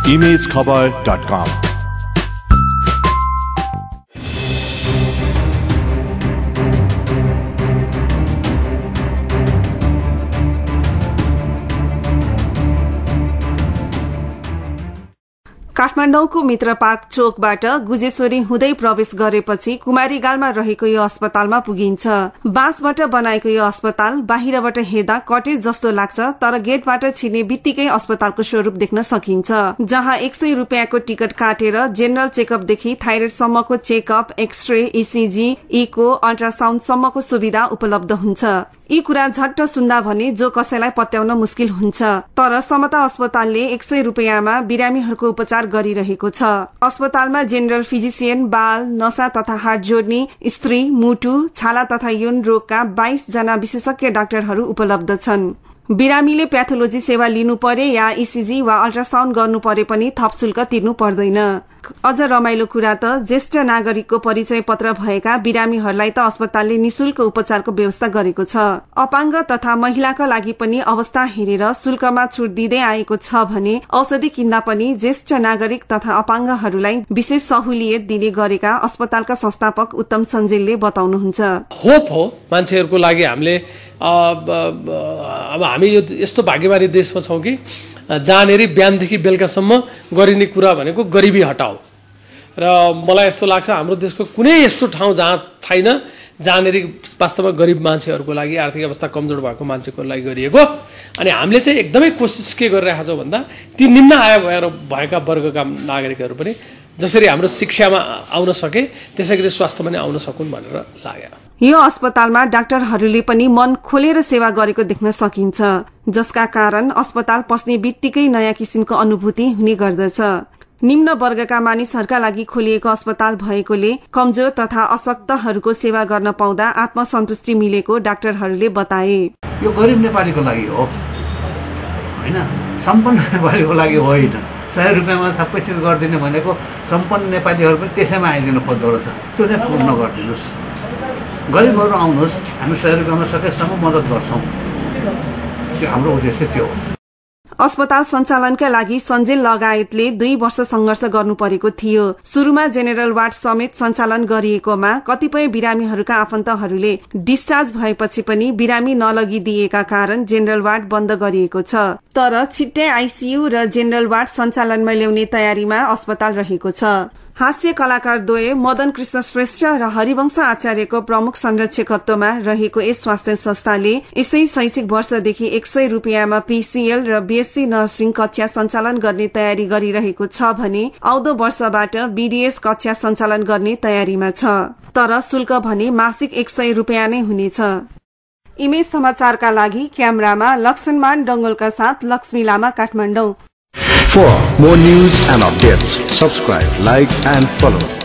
imagekhabar.com। काठमाडौँको मित्र पार्क चोकबाट गुजेश्वरी हुँदै प्रवेश गरेपछि कुमारीगालमा रहेको यो अस्पतालमा पुगिन्छ। बाँसबाट बनाएको यो अस्पताल बाहिरबाट हेर्दा कटेज जस्तो लाग्छ, तर गेटबाट छिर्ने बित्तिकै अस्पतालको स्वरूप देख्न सकिन्छ, जहाँ 100 रुपियाँको टिकट काटेर जेनरल चेकअपदेखि थाइरोइडसम्मको checkup, x-ray, ECG, echo, ultrasound सम्मको सुविधा उपलब्ध हुन्छ। यी कुरा झट्ट सुन्दा भने जो कसैलाई पत्याउन मुस्किल हुन्छ, तर समता अस्पतालले 100 रुपियाँमा बिरामीहरूको उपचार गरिरहेको छ। अस्पतालमा जेनरल फिजिशियन, बाल, नसा तथा हार्ट जोड्ने, स्त्री, मुटु, छाला तथा यौन रोगका 22 जना विशेषज्ञ डाक्टरहरू उपलब्ध छन्। बिरामीले प्याथोलोजी सेवा लिनु परे या इसिजी वा अल्ट्रासाउण्ड गर्नु परे पनि थप शुल्क तिर्नु पर्दैन। अझ रमाइलो कुरा त ज्येष्ठ नागरिकको परिचय पत्र भएका बिरामीहरूलाई त अस्पतालले निशुल्क उपचारको व्यवस्था गरेको छ। अपाङ्ग तथा महिलाका लागि पनि अवस्था हेरेर शुल्कमा छुट दिँदै आएको छ भने औषधि किन्दा पनि ज्येष्ठ नागरिक तथा अपाङ्गहरूलाई विशेष सहुलियत दिने गरेका अस्पतालका संस्थापक उत्तम सञ्जेलले बताउनुहुन्छ। होप हो मान्छेहरूको लागि हामीले अब हामी यो यस्तो भाग्यमानी देशमा छौँ कि जहाँनेरि बिहानदेखि बेलुकासम्म गरिने कुरा भनेको गरिबी हटाऊ, र मलाई यस्तो लाग्छ हाम्रो देशको कुनै यस्तो ठाउँ जहाँ छैन जहाँनेरि वास्तवमा गरिब मान्छेहरूको लागि, आर्थिक अवस्था कमजोर भएको मान्छेको लागि गरिएको। अनि हामीले चाहिँ एकदमै कोसिस के गरिरहेका छौँ भन्दा ती निम्न आय भएका वर्गका नागरिकहरू पनि जसरी हाम्रो शिक्षामा आउन सके त्यसै गरी स्वास्थ्यमा पनि आउन सकुन् भनेर लाग्यो। यो अस्पतालमा डाक्टरहरूले पनि मन खोलेर सेवा गरेको देख्न सकिन्छ, जसका कारण अस्पताल पस्ने बित्तिकै नयाँ किसिमको अनुभूति हुने गर्दछ। निम्न वर्गका मानिसहरूका लागि खोलिएको अस्पताल भएकोले कमजोर तथा अशक्तहरूको सेवा गर्न पाउँदा आत्मसन्तुष्टि मिलेको डाक्टरहरूले बताए। यो गरिब नेपालीको लागि हो हैन, सम्पन्न नेपालीको लागि होइन। 100 रुपियाँमा सबै चिज गरिदिने भनेको सम्पन्न नेपालीहरू पनि त्यसैमा आइदिनु खोज्दो रहेछ। त्यो चाहिँ पूर्ण गरिदिनुहोस्, गरिबहरू आउनुहोस्, हामी 100 रुपियाँमा सकेसम्म मद्दत गर्छौँ। त्यो हाम्रो उद्देश्य त्यो हो। अस्पताल सञ्चालनका लागि सञ्जेल लगायतले 2 वर्ष संघर्ष गर्नु परेको थियो। सुरुमा जेनरल वार्ड समेत सञ्चालन गरिएकोमा कतिपय बिरामीहरूका आफन्तहरूले डिस्चार्ज भएपछि पनि बिरामी नलगिदिएका कारण जेनरल वार्ड बन्द गरिएको छ। तर छिट्टै आइसियू र जेनरल वार्ड सञ्चालनमा ल्याउने तयारीमा अस्पताल रहेको छ। हास्य कलाकार द्वय मदन कृष्ण श्रेष्ठ र हरिवंश आचार्यको प्रमुख संरक्षकत्वमा रहेको यस स्वास्थ्य संस्थाले यसै शैक्षिक वर्षदेखि 100 रुपियाँमा पीसीएल र बीएससी नर्सिङ कक्षा सञ्चालन गर्ने तयारी गरिरहेको छ भने आउँदो वर्षबाट बीडीएस कक्षा सञ्चालन गर्ने तयारीमा छ। तर शुल्क भने मासिक 100 रुपियाँ नै हुनेछ। इमेज समाचारका लागि क्यामेरामा लक्ष्मण डंगोलका साथ लक्ष्मी लामा, Kathmandu. For more news and updates, subscribe, like and follow